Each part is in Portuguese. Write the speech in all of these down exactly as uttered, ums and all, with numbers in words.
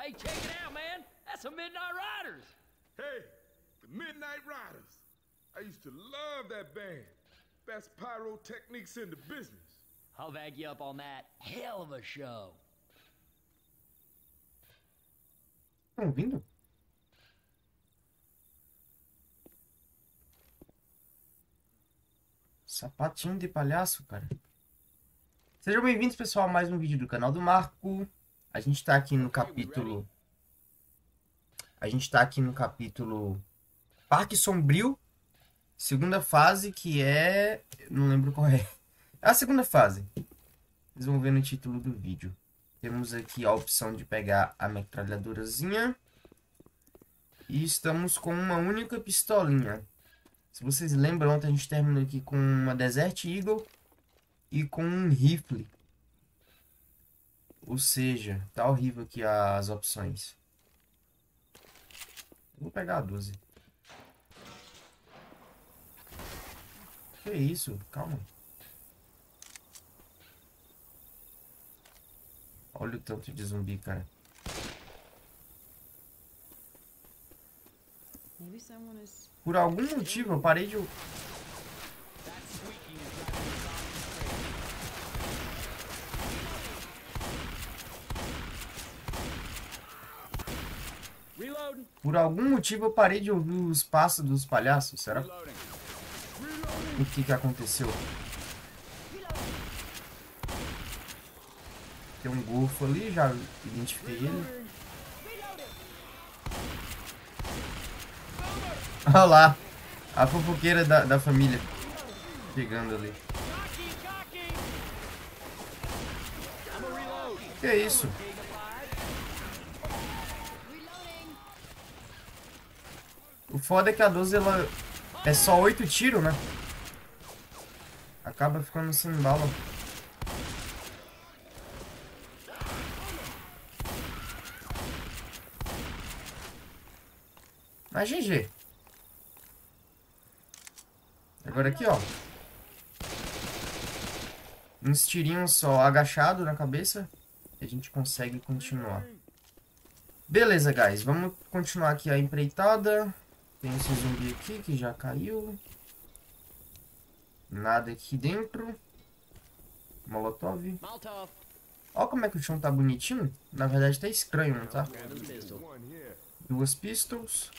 Hey, check it out, man. That's the Midnight Riders. Hey, the Midnight Riders. I used to love that band. Best pyrotechnics in the business. I'll bag you up on that. Hell of a show. Estão ouvindo? Sapatinho de palhaço, cara. Sejam bem-vindos, pessoal, a mais um vídeo do canal do Marco. A gente tá aqui no capítulo... A gente tá aqui no capítulo Parque Sombrio. Segunda fase, que é... Não lembro qual é. É a segunda fase. Vocês vão ver no título do vídeo. Temos aqui a opção de pegar a metralhadorazinha. E estamos com uma única pistolinha. Se vocês lembram, ontem a gente terminou aqui com uma Desert Eagle e com um rifle. Ou seja, tá horrível aqui as opções. Vou pegar a doze. Que isso? Calma. Olha o tanto de zumbi, cara. Por algum motivo eu parei de... Por algum motivo eu parei de ouvir os passos dos palhaços, será? O que que aconteceu? Tem um golfo ali, já identifiquei ele. Olha lá, a fofoqueira da, da família chegando ali. Que é isso? O foda é que a doze ela é só oito tiros, né? Acaba ficando sem bala. Mas G G. Agora aqui, ó. Uns tirinhos só agachado na cabeça. E a gente consegue continuar. Beleza, guys. Vamos continuar aqui a empreitada. Tem esse zumbi aqui que já caiu. Nada aqui dentro. Molotov. Olha como é que o chão tá bonitinho. Na verdade tá estranho, não tá? Duas pistols.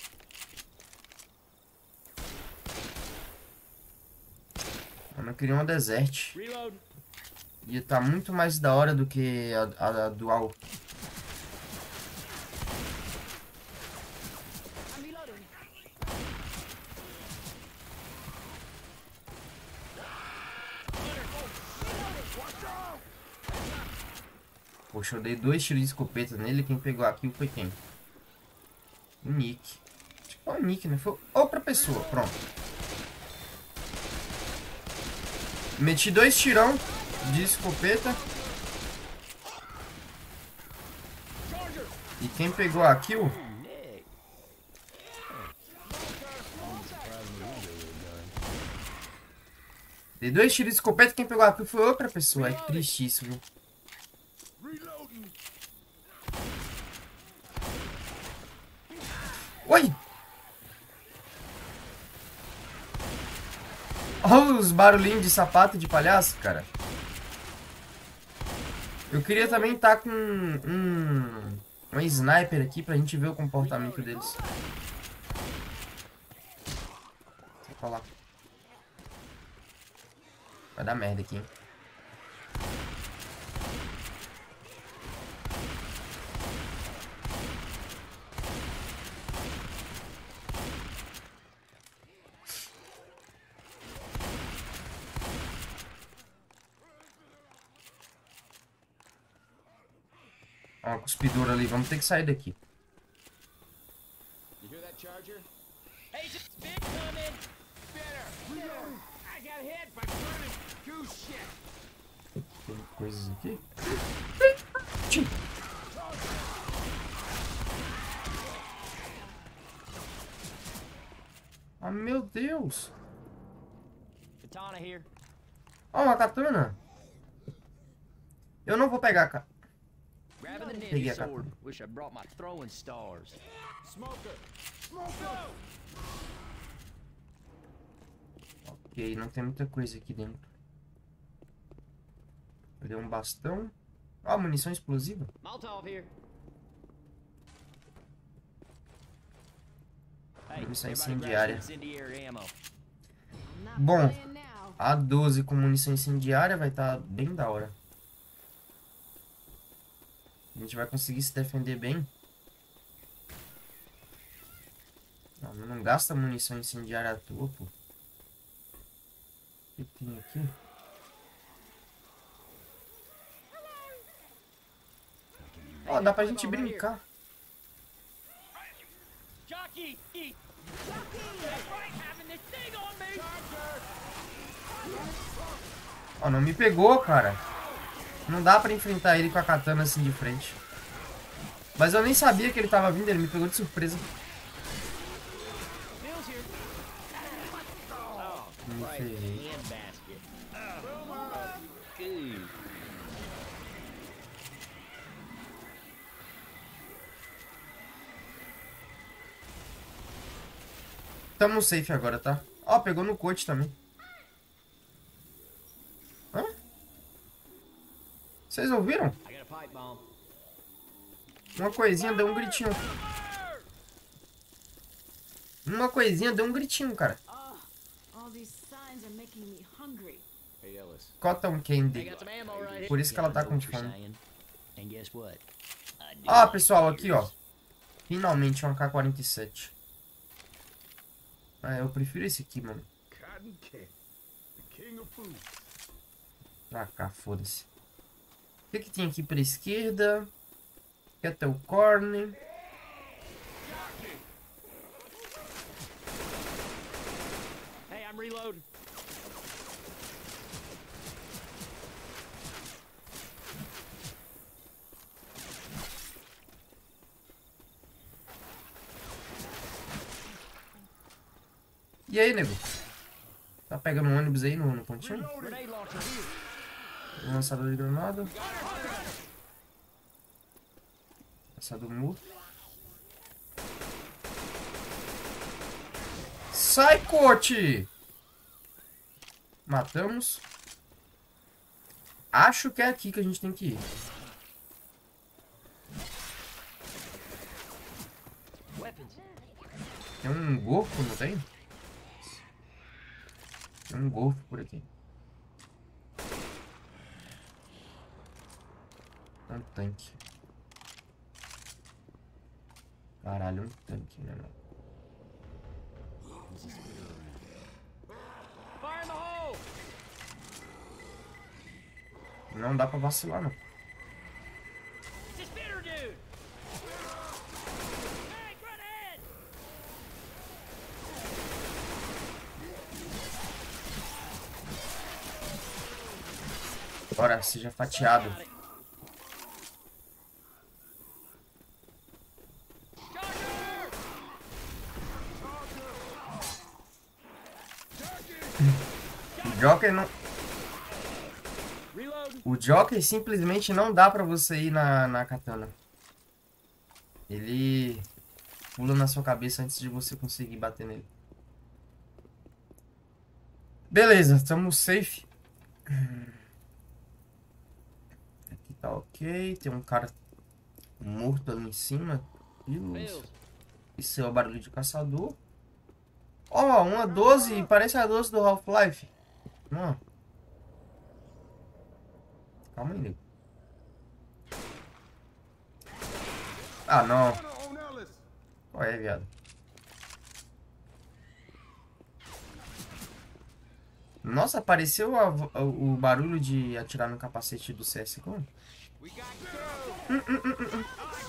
Mano, eu queria uma Desert. Ia tá muito mais da hora do que a, a, a Dual. Poxa, eu dei dois tiros de escopeta nele. Quem pegou a kill foi quem? O Nick. Acho que foi o Nick, né? Foi outra pessoa. Pronto. Meti dois tirão de escopeta. E quem pegou a kill? Dei dois tiros de escopeta. Quem pegou a kill foi outra pessoa. É triste isso, viu? Oi! Olha os barulhinhos de sapato de palhaço, cara. Eu queria também estar com um, um sniper aqui pra gente ver o comportamento deles. Vou falar. Vai dar merda aqui, hein? Ó, uma cuspidora ali. Vamos ter que sair daqui. Tem coisas aqui. Ah, meu Deus. Ó, uma katana. Eu não vou pegar, cara. Peguei a katana. Wish I brought my throwing stars. Smoker! Smoker! Ok, não tem muita coisa aqui dentro. Cadê um bastão? Ó, munição explosiva. Molotov here. Munição incendiária. Incendiary ammo. Bom, a doze com munição incendiária vai estar bem da hora. A gente vai conseguir se defender bem. Não, não gasta munição incendiária à toa, pô. O que tem aqui? Ó, dá pra gente brincar. Jockey! Having this thing on me! Ó, não me pegou, cara. Não dá pra enfrentar ele com a katana assim de frente. Mas eu nem sabia que ele tava vindo, ele me pegou de surpresa. Me ferrei. Tamo safe agora, tá? Ó, pegou no coach também. Hã? Vocês ouviram? Uma coisinha deu um gritinho. Uma coisinha deu um gritinho, cara. Cotton Candy. Por isso que ela tá com fome. Ah, pessoal, aqui, ó. Finalmente um A K quarenta e sete. Ah, eu prefiro esse aqui, mano. Pra cá, foda-se. O que que tem aqui pra esquerda? Kettle Corn. Hey, I'm reloading. E aí, nego? Tá pegando um ônibus aí no, no pontinho? Um lançador de granada. Lançador morto. Sai, coach! Matamos. Acho que é aqui que a gente tem que ir. Tem um golfo, não tem? Tem um golfo por aqui. Um tanque. Caralho, um tanque, né, mano? Não dá pra vacilar, não. Bora, seja fatiado. O Joker não... O Joker simplesmente não dá pra você ir na, na katana. Ele pula na sua cabeça antes de você conseguir bater nele. Beleza, estamos safe. Aqui tá ok. Tem um cara morto ali em cima. Isso, Isso é o barulho de caçador. Ó, oh, uma doze. Parece a doze do Half-Life. Não. Calma aí, nego. Ah, não. Qual é, viado? Nossa, apareceu a, a, o barulho de atirar no capacete do C S G O. Hum, hum, hum, hum.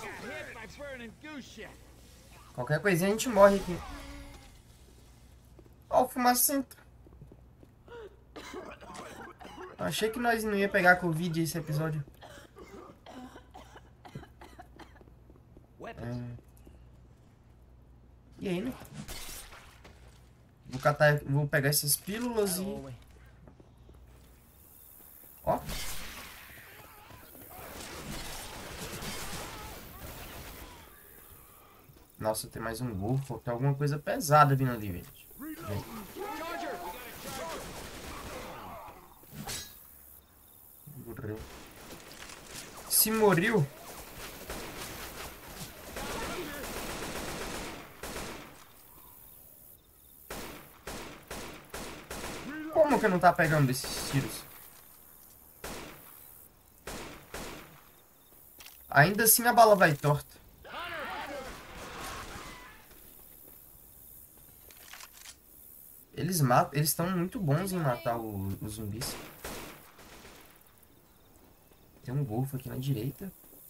Qualquer coisinha a gente morre aqui. Ó, o fumacento. Achei que nós não ia pegar Covid esse episódio. É. E aí, né? Vou catar, vou pegar essas pílulas e... Ó. Nossa, tem mais um golfo. Tem alguma coisa pesada vindo ali, gente. Vem. Morreu. Se morreu. Como que não tá pegando esses tiros? Ainda assim a bala vai torta. Eles matam, eles estão muito bons em matar o- os zumbis. Tem um golfo aqui na direita.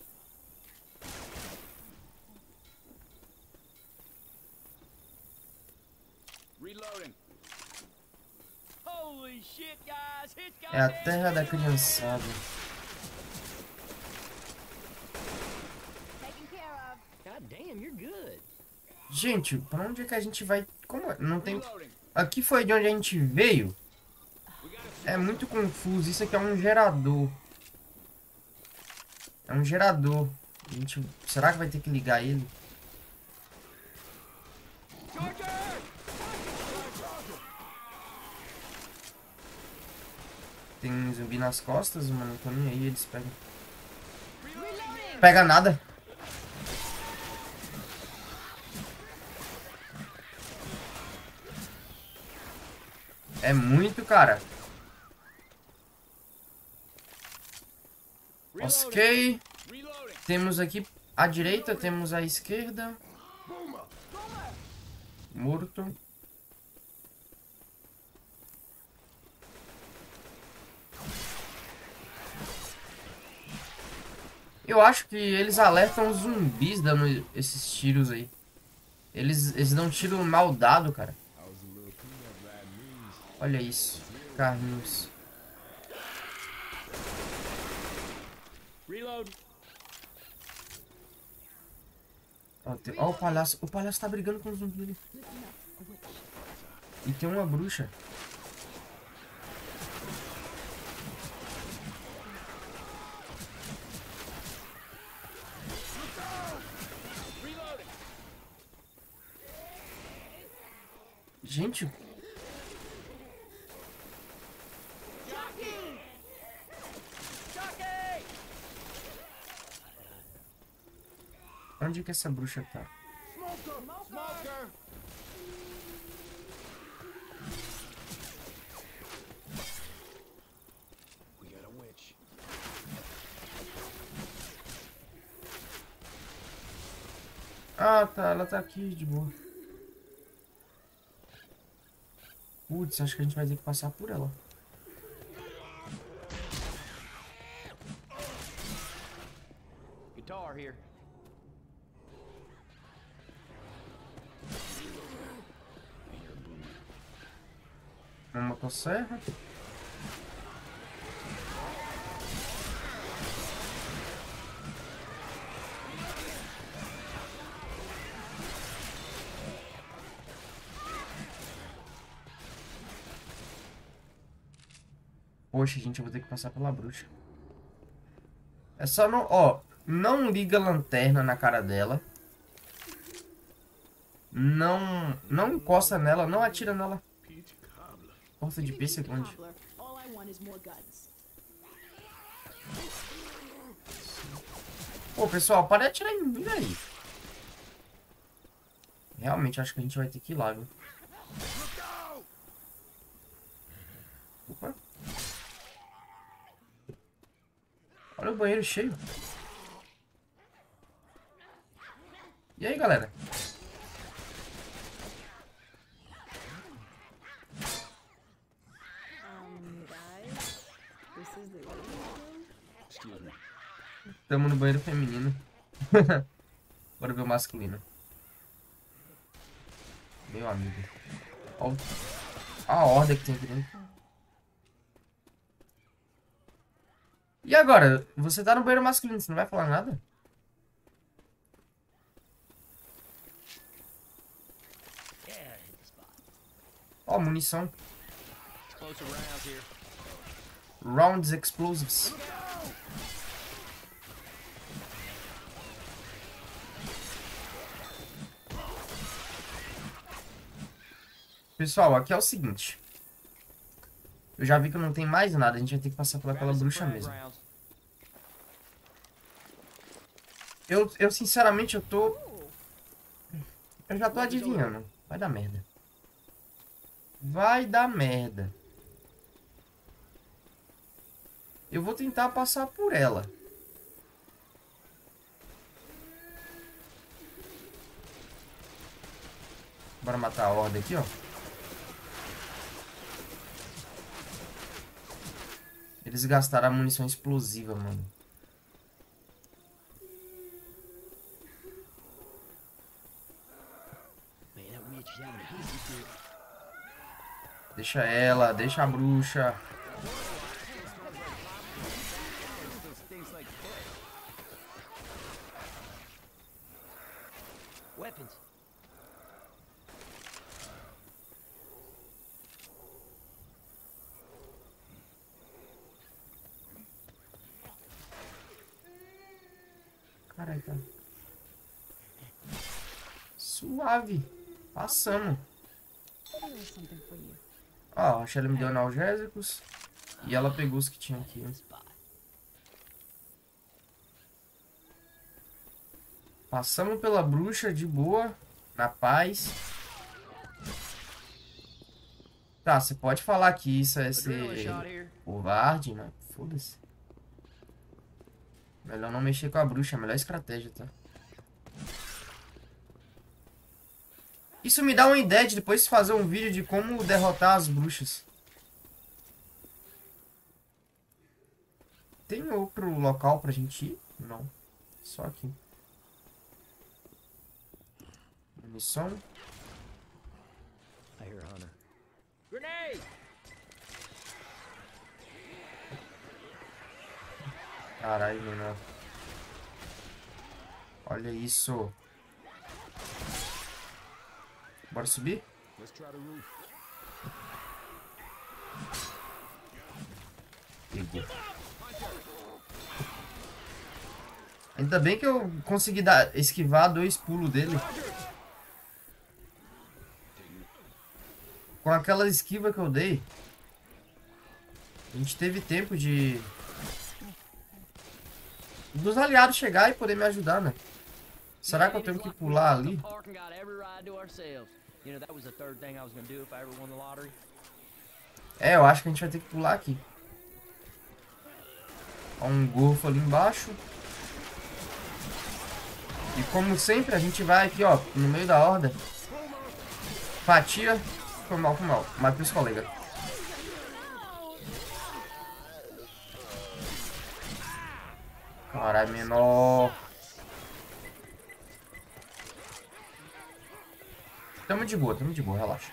Reloading. Holy shit, guys! It's É a terra da criançada. Taken care of. God damn, you're good. Gente, pra onde é que a gente vai? Como é? Não tem. Reloading. Aqui foi de onde a gente veio. É muito confuso. Isso aqui é um gerador. É um gerador. A gente... Será que vai ter que ligar ele? Tem um zumbi nas costas, mano. Não tô nem aí, eles pegam. Pega nada. É muito, cara. Ok. Reloading. Temos aqui à direita, temos à esquerda. Morto. Eu acho que eles alertam os zumbis dando esses tiros aí. Eles, eles dão tiro mal dado, cara. Olha isso. Carninhos. Reload. Ó, tem- ó, o palhaço. O palhaço tá brigando com o zumbi ali. E tem uma bruxa. Reloading. Gente, Jockey. onde que essa bruxa tá? Smoker. We got a witch. Ah, tá. Ela tá aqui de boa. Putz, acho que a gente vai ter que passar por ela. Guitar here. Uma motosserra. Poxa, gente, eu vou ter que passar pela bruxa. É só não... Ó, não liga a lanterna na cara dela. Não... Não encosta nela, não atira nela. Porta de pêssego onde? Cobbler. All I want is more guns. Pô, pessoal, para de atirar em mim aí. Realmente, acho que a gente vai ter que ir lá, viu? Opa. Olha o banheiro cheio. E aí, galera? Um, guys, this is the living room. Excuse me. Tamo no banheiro feminino. Bora ver o masculino. Meu amigo. Olha a horda que tem aqui dentro. E agora? Você tá no banheiro masculino, você não vai falar nada? Yeah, hit the spot. Ó, munição. Explosive rounds here. Rounds explosives. Pessoal, aqui é o seguinte. Eu já vi que não tem mais nada. A gente vai ter que passar por aquela bruxa mesmo. Eu, eu sinceramente, eu tô... Eu já tô adivinhando. Vai dar merda. Vai dar merda. Eu vou tentar passar por ela. Bora matar a horda aqui, ó. Eles gastaram a munição explosiva, mano. Deixa ela, deixa a bruxa. Weapons. Caralho, tá. Suave. Passamos. Here's something for you. Ó, a Shelly me deu analgésicos. E ela pegou os que tinha aqui. Passamos pela bruxa de boa. Na paz. Tá, você pode falar que isso é ser covarde, né? Foda-se. Melhor não mexer com a bruxa, melhor estratégia, tá? Isso me dá uma ideia de depois fazer um vídeo de como derrotar as bruxas. Tem outro local pra gente ir? Não. Só aqui. Munição. I hear Hunter. Grenade! Caralho, menor. Olha isso. Bora subir? Let's try the roof. Pegou. Ainda bem que eu consegui dar, esquivar dois pulos dele. Com aquela esquiva que eu dei, a gente teve tempo de... dos aliados chegar e poder me ajudar, né? Será que eu tenho que pular ali? É, eu acho que a gente vai ter que pular aqui. Há um golfo ali embaixo. E como sempre, a gente vai aqui, ó, no meio da horda. Fatia. Foi mal, foi mal. Mata os colegas. Caralho, menor. Tamo de boa, tamo de boa, relaxa.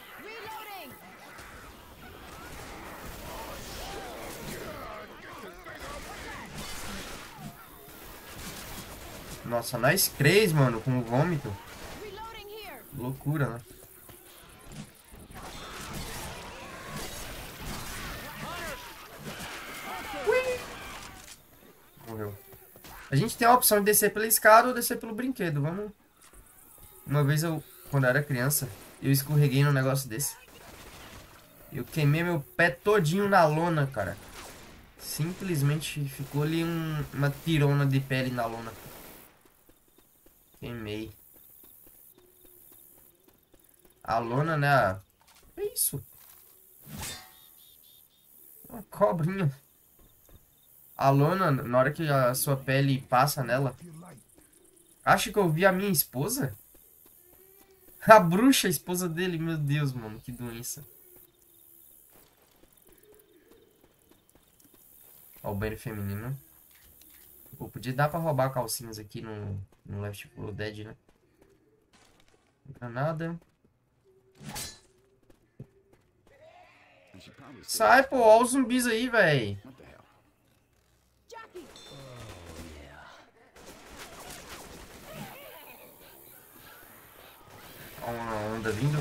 Nossa, nós três, mano, com o vômito. Loucura, né? Ui. Morreu. A gente tem a opção de descer pela escada ou descer pelo brinquedo. Vamos. Uma vez eu, quando eu era criança, eu escorreguei num negócio desse. Eu queimei meu pé todinho na lona, cara. Simplesmente ficou ali um, uma tirona de pele na lona. Queimei. A lona, né? É isso. Uma cobrinha. A lona, na hora que a sua pele passa nela. Acho que eu vi a minha esposa. A bruxa, a esposa dele. Meu Deus, mano. Que doença. Ó, o banheiro feminino. Pô, podia dar pra roubar calcinhas aqui no, no Left four Dead, né? Granada. Sai, pô. Ó os zumbis aí, véi. Ó uma onda vindo.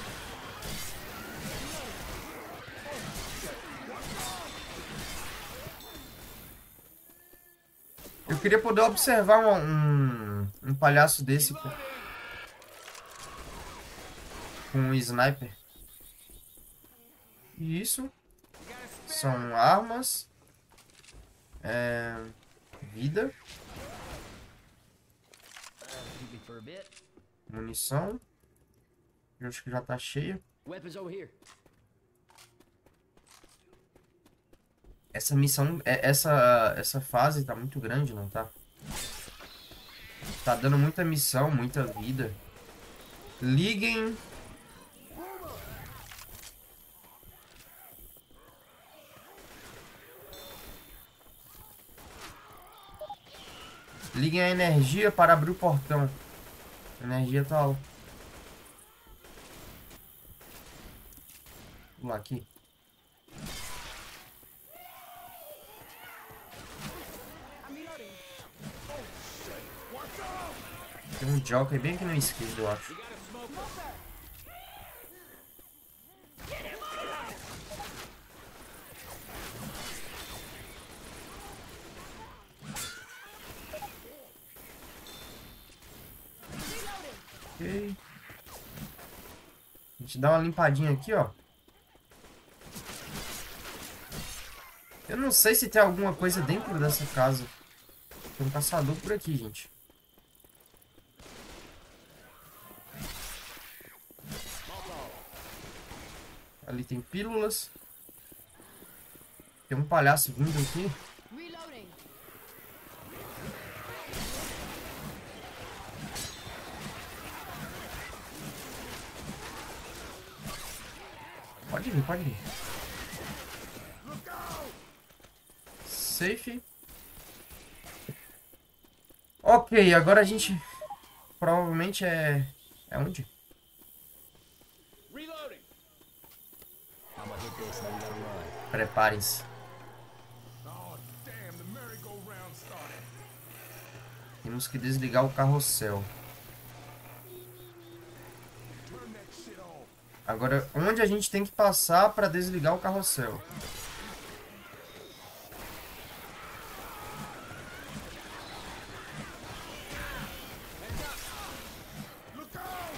Eu queria poder observar um, um, um palhaço desse, pô. Com um sniper. Isso. São armas. É... Vida. Keep me for a bit. Munição. Eu acho que já tá cheio. Weapons over here. Essa missão, é- essa, essa fase tá muito grande, não tá? Tá dando muita missão, muita vida. Liguem. Liguem a energia para abrir o portão. A energia tá lá. Vamos lá aqui. Tem um jockey bem aqui na esquerda, eu acho. Ok. A gente dá uma limpadinha aqui, ó. Eu não sei se tem alguma coisa dentro dessa casa. Tem um caçador por aqui, gente. Ali tem pílulas. Tem um palhaço vindo aqui. Reloading. Pode vir, pode vir. Safe. Ok, agora a gente provavelmente é... É onde? Reloading. I'm gonna hit this and then we gotta run. Preparem-se. Oh, damn, the merry-go-round started. Temos que desligar o carrossel. Turn that shit off. Agora, onde a gente tem que passar para desligar o carrossel? Look out!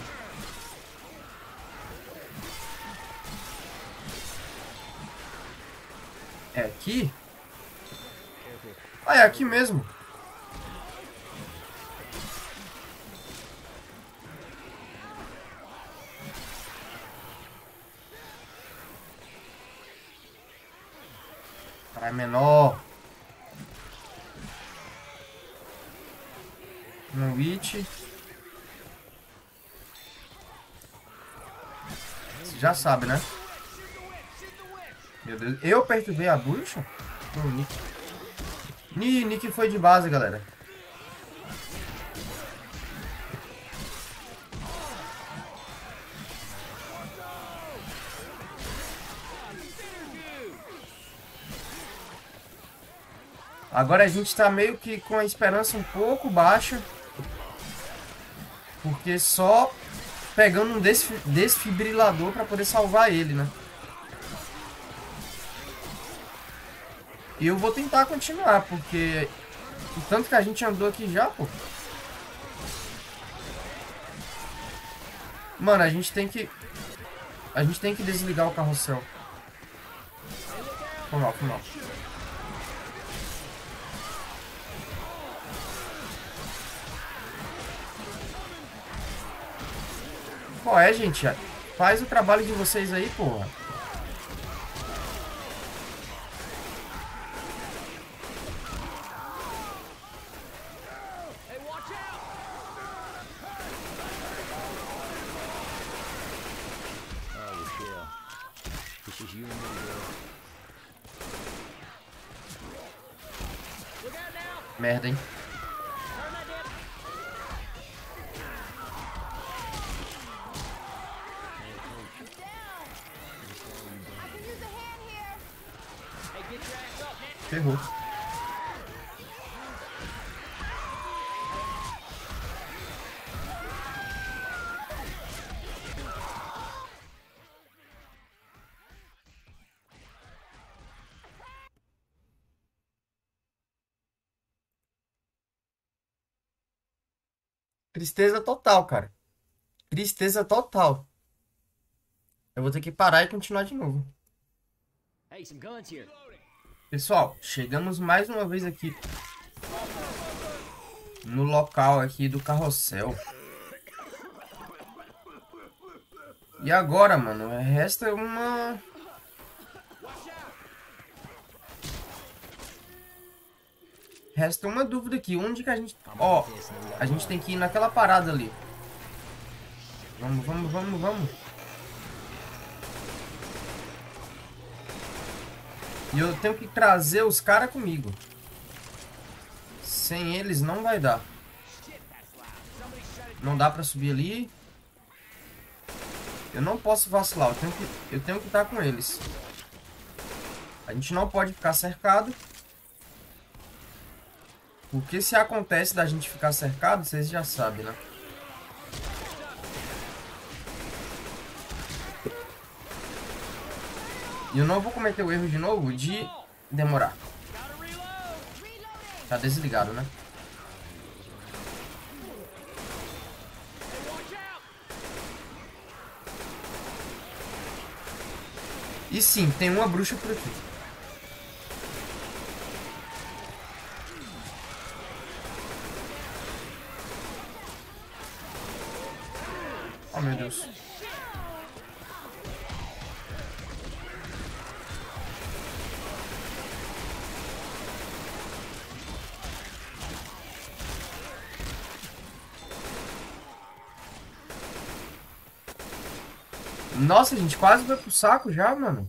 É aqui? Ah, é aqui mesmo. Caralho, menor. Um witch. Você já sabe, né? Meu Deus. Eu perturbei a bruxa? Não, Nick. Ni- Nick foi de base, galera. Agora a gente tá meio que com a esperança um pouco baixa. Porque só pegando um desfi- desfibrilador pra poder salvar ele, né? E eu vou tentar continuar, porque o tanto que a gente andou aqui já, pô. Mano, a gente tem que... A gente tem que desligar o carrossel. Foi mal, foi mal. Qual é, gente? Faz o trabalho de vocês aí, porra. Hey, watch out! Oh, Michelle. This is you and me, girl. Look out now! Merda, hein? Turn that dip! Hey, get your ass up, man! Ferrou. Tristeza total, cara. Tristeza total. Eu vou ter que parar e continuar de novo. Hey, some guns here. Pessoal, chegamos mais uma vez aqui no local aqui do carrossel. E agora, mano, resta uma... Resta uma dúvida aqui. Onde que a gente... Ó, a gente tem que ir naquela parada ali. Vamos, vamos, vamos, vamos. E eu tenho que trazer os caras comigo. Sem eles não vai dar. Não dá pra subir ali. Eu não posso vacilar. Eu tenho que, eu tenho que estar com eles. A gente não pode ficar cercado. Porque se acontece da gente ficar cercado, vocês já sabem, né? E eu não vou cometer o erro de novo de demorar. Tá desligado, né? E sim, tem uma bruxa por aqui. Oh, meu Deus. Nossa, a gente quase vai pro saco já, mano.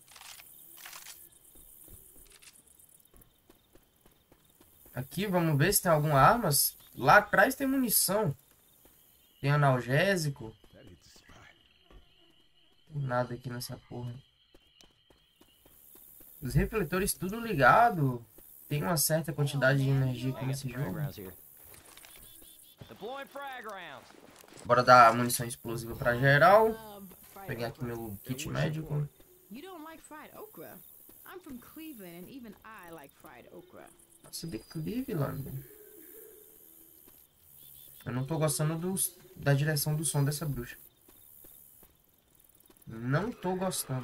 Aqui, vamos ver se tem alguma arma. Lá atrás tem munição. Tem analgésico. Tem nada aqui nessa porra. Os refletores tudo ligado. Tem uma certa quantidade de energia aqui nesse jogo. Bora dar munição explosiva pra geral. Uh, Pegar aqui meu kit médico. You don't like fried okra? I'm from Cleveland and even I like fried okra. Nossa, de Cleveland. Eu não tô gostando do, da direção do som dessa bruxa. Não tô gostando.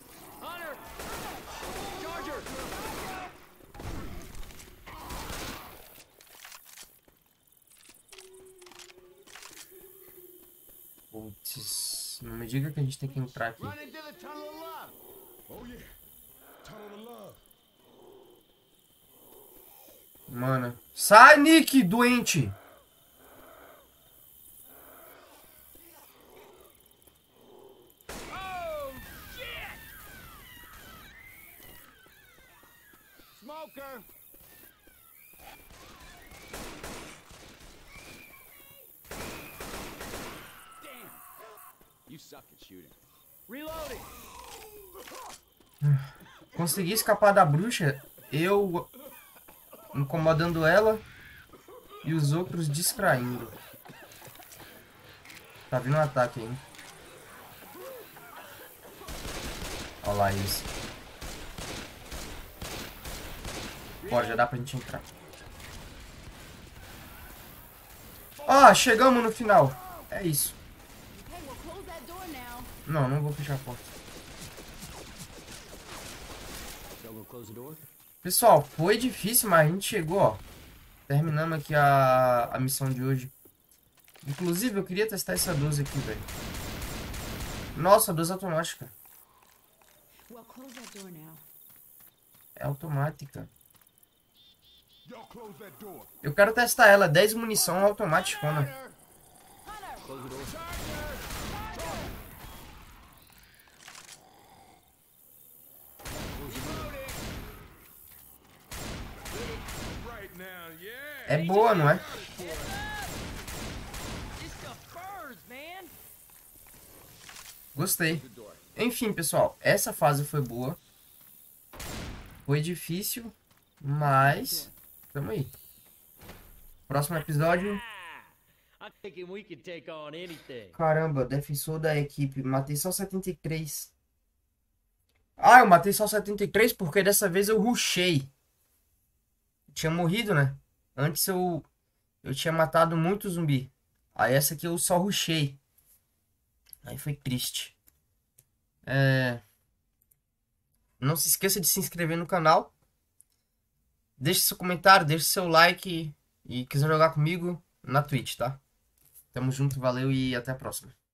Putz, não me diga que a gente tem que entrar aqui. Mano, sai, Nick, doente! Smoker. Damn. You suck at shooting. Reloading. Consegui escapar da bruxa, eu incomodando ela e os outros distraindo. Tá vindo um ataque aí. Olha lá isso. Bora, já dá pra gente entrar. Ah, chegamos no final. É isso. Hey, we'll close that door now. Não, não vou fechar a porta. So we'll close the door. Pessoal, foi difícil, mas a gente chegou, ó. Terminamos aqui a, a missão de hoje. Inclusive, eu queria testar essa doze aqui, velho. Nossa, doze automática. Well, close that door now. É automática. Eu quero testar ela. dez munição automática, né? Close the door. É boa, não é? Gostei. Enfim, pessoal, essa fase foi boa. Foi difícil, mas tamo aí. Próximo episódio. I'm thinking we can take on anything. Caramba, defensor da equipe. Matei só setenta e três. Ah, eu matei só setenta e três porque dessa vez eu rushei. Tinha morrido, né? Antes eu, eu tinha matado muito zumbi. Aí essa aqui eu só rushei. Aí foi triste. É... Não se esqueça de se inscrever no canal. Deixe seu comentário, deixe seu like e quiser jogar comigo na Twitch, tá? Tamo junto, valeu e até a próxima.